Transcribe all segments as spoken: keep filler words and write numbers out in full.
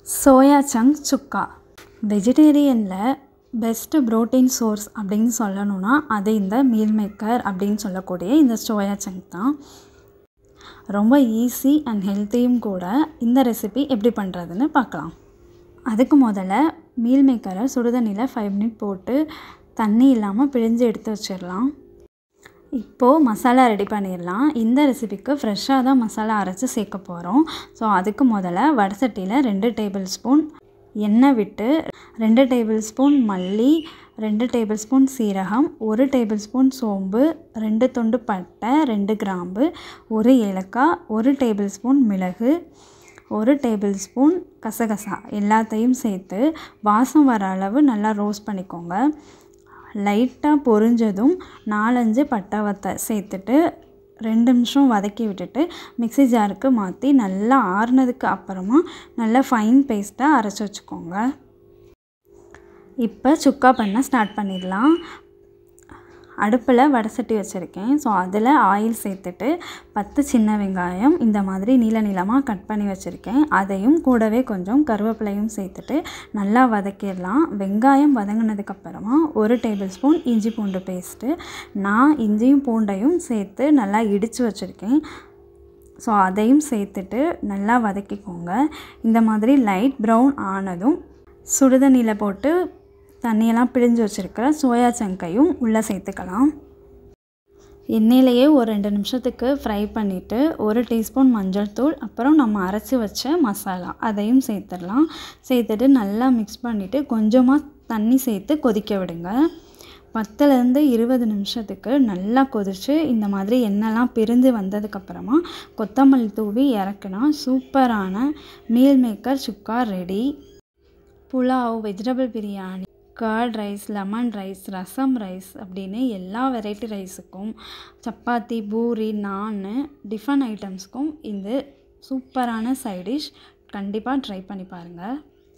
Soya chunk சுக்கா வெஜிடேரியனில் best protein source அப்படின்னு சொல்லணும்னா அது இந்த மீல் மேக்கர் அப்படின்னு சொல்லக்கூடிய இந்த சோயா சங்க் தான். ரொம்ப ஈஸி அண்ட் ஹெல்த்தியும் கூட. இந்த ரெசிபி எப்படி பண்ணுறதுன்னு பார்க்கலாம். அதுக்கு முதல்ல மீல் மேக்கரை சுடுதண்ணியில் ஃபைவ் மினிட் போட்டு தண்ணி இல்லாமல் பிழிஞ்சு எடுத்து வச்சிடலாம். இப்போது மசாலா ரெடி பண்ணிடலாம். இந்த ரெசிபிக்கு ஃப்ரெஷ்ஷாக தான் மசாலா அரைச்சி சேர்க்க போகிறோம். ஸோ அதுக்கு முதல்ல வடை சட்டியில் ரெண்டு டேபிள் ஸ்பூன் எண்ணெய் விட்டு ரெண்டு டேபிள் ஸ்பூன் மல்லி, ரெண்டு டேபிள் ஸ்பூன் சீரகம், ஒரு டேபிள் ஸ்பூன் சோம்பு, ரெண்டு துண்டு பட்டை, ரெண்டு கிராம்பு, ஒரு ஏலக்காய், ஒரு டேபிள் ஸ்பூன் மிளகு, ஒரு டேபிள் ஸ்பூன் கசகசா எல்லாத்தையும் சேர்த்து வாசம் வர அளவு நல்லா ரோஸ்ட் பண்ணிக்கோங்க. லைட்டாக பொரிஞ்சதும் நாலஞ்சு பட்டை வத்தை சேர்த்துட்டு ரெண்டு நிமிஷம் வதக்கி விட்டுட்டு மிக்ஸி ஜாருக்கு மாற்றி நல்லா ஆறுனதுக்கு அப்புறமா நல்லா ஃபைன் பேஸ்ட்டாக அரைச்சி வச்சுக்கோங்க. இப்போ சுக்கா பண்ண ஸ்டார்ட் பண்ணிடலாம். அடுப்பில் வடை சட்டி வச்சுருக்கேன். ஸோ அதில் ஆயில் சேர்த்துட்டு பத்து சின்ன வெங்காயம் இந்த மாதிரி நீள நீளமாக கட் பண்ணி வச்சுருக்கேன். அதையும் கூடவே கொஞ்சம் கருவேப்பிலையும் சேர்த்துட்டு நல்லா வதக்கிடலாம். வெங்காயம் வதங்கினதுக்கப்புறமா ஒரு டேபிள் ஸ்பூன் இஞ்சி பூண்டு பேஸ்ட்டு, நான் இஞ்சியும் பூண்டையும் சேர்த்து நல்லா இடித்து வச்சுருக்கேன். ஸோ அதையும் சேர்த்துட்டு நல்லா வதக்கிக்கோங்க. இந்த மாதிரி லைட் ப்ரௌன் ஆனதும் சுடுதண்ணியில் போட்டு தண்ணியெல்லாம் பிழிஞ்சு வச்சுருக்கிற சோயா சங்கையும் உள்ளே சேர்த்துக்கலாம். எண்ணெயிலேயே ஒரு ரெண்டு நிமிஷத்துக்கு ஃப்ரை பண்ணிவிட்டு ஒரு டீஸ்பூன் மஞ்சள் தூள், அப்புறம் நம்ம அரைச்சி வச்ச மசாலா அதையும் சேர்த்துடலாம். சேர்த்துட்டு நல்லா மிக்ஸ் பண்ணிவிட்டு கொஞ்சமாக தண்ணி சேர்த்து கொதிக்க விடுங்க. பத்துலேருந்து இருபது நிமிஷத்துக்கு நல்லா கொதித்து இந்த மாதிரி எண்ணெய்லாம் பிரிஞ்சு வந்ததுக்கப்புறமா கொத்தமல்லி தூவி இறக்குனா சூப்பரான மீல் மேக்கர் சுக்கா ரெடி. Pulao, vegetable biryani, curd rice, lemon rice, rasam rice அப்படின்னு எல்லா வெரைட்டி ரைஸுக்கும், சப்பாத்தி, பூரி, நான், டிஃபன் ஐட்டம்ஸ்க்கும் இது சூப்பரான சைட் டிஷ். கண்டிப்பாக ட்ரை பண்ணி பாருங்கள்.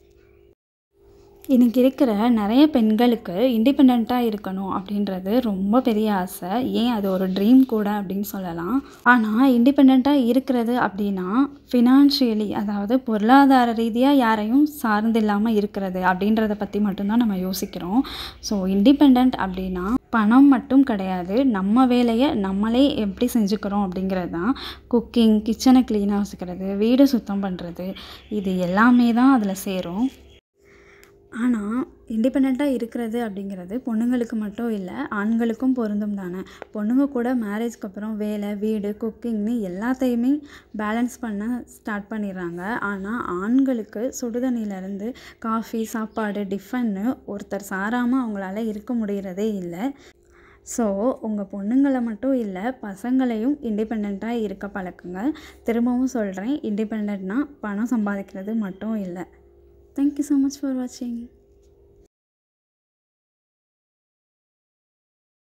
இன்றைக்கி இருக்கிற நிறைய பெண்களுக்கு இண்டிபெண்ட்டாக இருக்கணும் அப்படின்றது ரொம்ப பெரிய ஆசை. ஏன் அது ஒரு ட்ரீம் கூட அப்படின்னு சொல்லலாம். ஆனால் இண்டிபெண்ட்டாக இருக்கிறது அப்படின்னா ஃபினான்ஷியலி, அதாவது பொருளாதார ரீதியாக யாரையும் சார்ந்து இல்லாமல் இருக்கிறது அப்படின்றத பற்றி மட்டும்தான் நம்ம யோசிக்கிறோம். ஸோ இண்டிபெண்ட் அப்படின்னா பணம் மட்டும் கிடையாது, நம்ம வேலையை நம்மளே எப்படி செஞ்சுக்கிறோம் அப்படிங்கிறது தான். குக்கிங், கிச்சனை க்ளீனாக வச்சுக்கிறது, வீடு சுத்தம் பண்ணுறது, இது எல்லாமே தான் அதில் சேரும். ஆனால் இண்டிபெண்ட்டாக இருக்கிறது அப்படிங்கிறது பொண்ணுங்களுக்கு மட்டும் இல்லை, ஆண்களுக்கும் பொருந்தும் தானே. பொண்ணுங்க கூட மேரேஜ்க்கு அப்புறம் வேலை, வீடு, குக்கிங்னு எல்லாத்தையுமே பேலன்ஸ் பண்ண ஸ்டார்ட் பண்ணிடுறாங்க. ஆனால் ஆண்களுக்கு சுடுதண்ணிலேருந்து காஃபி, சாப்பாடு, டிஃபன்னு ஒருத்தர் சாராமல் அவங்களால இருக்க முடிகிறதே இல்லை. ஸோ உங்கள் பொண்ணுங்களை மட்டும் இல்லை, பசங்களையும் இண்டிபெண்ட்டாக இருக்க பழக்குங்க. திரும்பவும் சொல்கிறேன், இண்டிபெண்ட்னா பணம் சம்பாதிக்கிறது மட்டும் இல்லை. Thank you so much for watching.